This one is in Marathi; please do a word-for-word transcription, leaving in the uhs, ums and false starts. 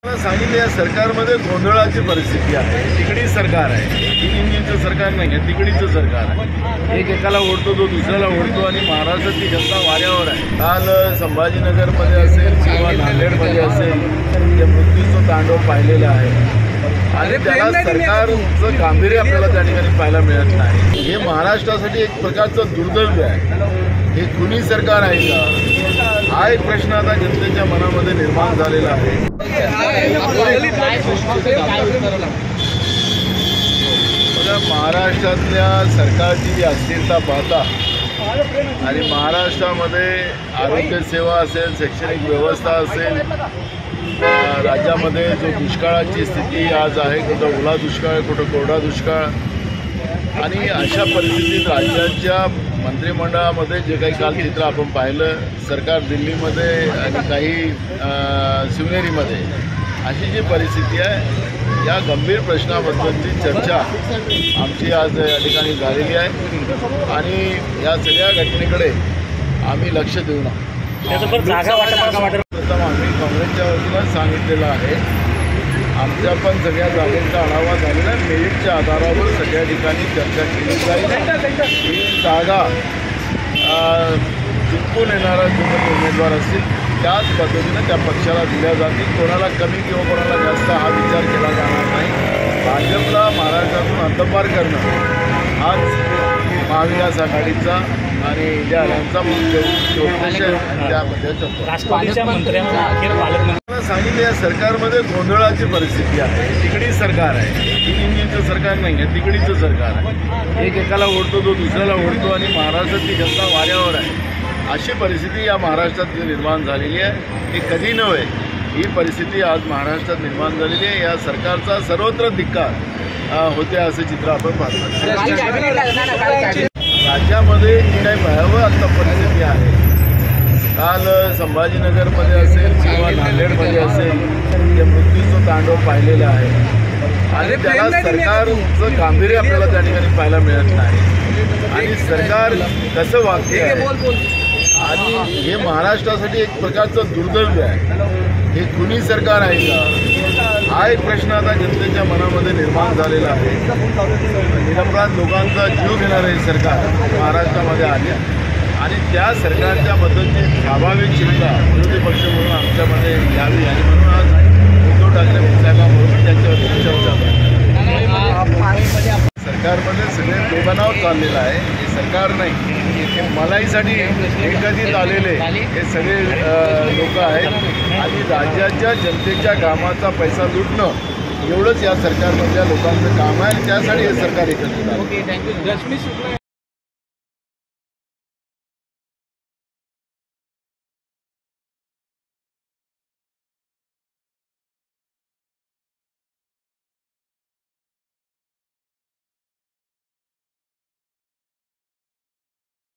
सांगितलं या सरकारमध्ये गोंधळाची परिस्थिती आहे। तिकडी सरकार आहे, तीन इंजिनचं सरकार नाही आहे, तिकडीचं सरकार आहे। एक एकाला ओढतो तो दुसऱ्याला ओढतो आणि महाराष्ट्राची जनता वाऱ्यावर आहे। काल संभाजीनगरमध्ये असेल किंवा नांदेडमध्ये असेल ते मृत्यूचं तांडव पाहिलेलं आहे आणि त्याला सरकारचं गांभीर्य आपल्याला त्या ठिकाणी पाहायला मिळत नाही। हे महाराष्ट्रासाठी एक प्रकारचं दुर्दैव आहे। हे कुणी सरकार आहे का हा एक प्रश्न आता जनतेच्या मनामध्ये निर्माण झालेला आहे। महाराष्ट्रातल्या सरकारची जी अस्थिरता पाहता आणि महाराष्ट्रामध्ये आरोग्य सेवा असेल, शैक्षणिक व्यवस्था असेल, राज्यामध्ये जो दुष्काळाची स्थिती आज आहे, कुठं ओला दुष्काळ, कुठं कोरडा दुष्काळ, आणि अशा परिस्थितीत राज्याच्या मंत्रिमंडळामध्ये जे काही काल चित्र आपण पाहिलं, सरकार दिल्लीमध्ये आणि काही शिवनेरीमध्ये अशी जी परिस्थिती आहे, या गंभीर प्रश्नाबद्दलची चर्चा आमची आज या ठिकाणी झालेली आहे आणि या सगळ्या घटनेकडे आम्ही लक्ष देऊ ना प्रथम आम्ही काँग्रेसच्या वतीनं सांगितलेलं आहे, आमच्या पण सगळ्या जागेचा आढावा झालेला आहे। मेरिटच्या आधारावर सगळ्या ठिकाणी चर्चा केली जाईल। ही जागा जिंकून येणारा जो काही उमेदवार असतील त्याच पद्धतीनं त्या पक्षाला दिल्या जातील। कोणाला कमी किंवा कोणाला जास्त हा विचार केला जाणार नाही। भाजपला महाराष्ट्रातून हद्दपार करणं हाच महाविकास आघाडीचा आणि इंडिया अलायन्सचा मुख्य उद्देश आहे। त्यामध्ये राष्ट्रवादीच्या मंत्र्यांना अखेर पालकमंत्री सांगितलं या सरकारमध्ये गोंधळाची परिस्थिती आहे। तिकडी सरकार आहे, तीन इंजिनचं सरकार नाही आहे, तिकडीचं सरकार आहे। एक एकाला ओढतो तो दुसऱ्याला ओढतो आणि महाराष्ट्राची जनता वाऱ्यावर आहे। अशी परिस्थिती या महाराष्ट्रात निर्माण झालेली आहे। ही कधी नव्हे, ही परिस्थिती आज महाराष्ट्रात निर्माण झालेली आहे। या सरकारचा सर्वत्र धिक्कार होते असे चित्र आपण पाहतो। राज्यामध्ये जी काही भयावह आता परिस्थिती आहे, काल संभाजीनगरमध्ये असेल किंवा नांदेडमध्ये असेल ते मृत्यूचं तांडव पाहिलेलं आहे आणि त्याला सरकारचं गांभीर्य आपल्याला त्या ठिकाणी पाहायला मिळत नाही आणि सरकार कसं वागते आहे आणि हे महाराष्ट्रासाठी एक प्रकारचं दुर्दैव आहे। हे कुणी सरकार आहे का हा एक प्रश्न आता जनतेच्या मनामध्ये निर्माण झालेला आहे। निरपराध लोकांचा जीव घेणारं हे सरकार महाराष्ट्रामध्ये आले आणि त्या सरकारच्या बद्दलची स्वाभाविक चिंता विरोधी पक्ष म्हणून आमच्यामध्ये यावी आणि म्हणून आज उद्धव ठाकरे साहेबांबरोबर त्यांच्यावर चर्चा झाली। सरकारमध्ये सगळे दोघांनावर चाललेलं आहे, हे सरकार नाही, हे मलाईसाठी एकत्रित आलेले हे सगळे लोक आहेत आणि राज्याच्या जनतेच्या कामाचा पैसा लुटणं एवढंच या सरकारमधल्या लोकांचं काम आहे आणि त्यासाठी हे सरकार एकत्रित आलं।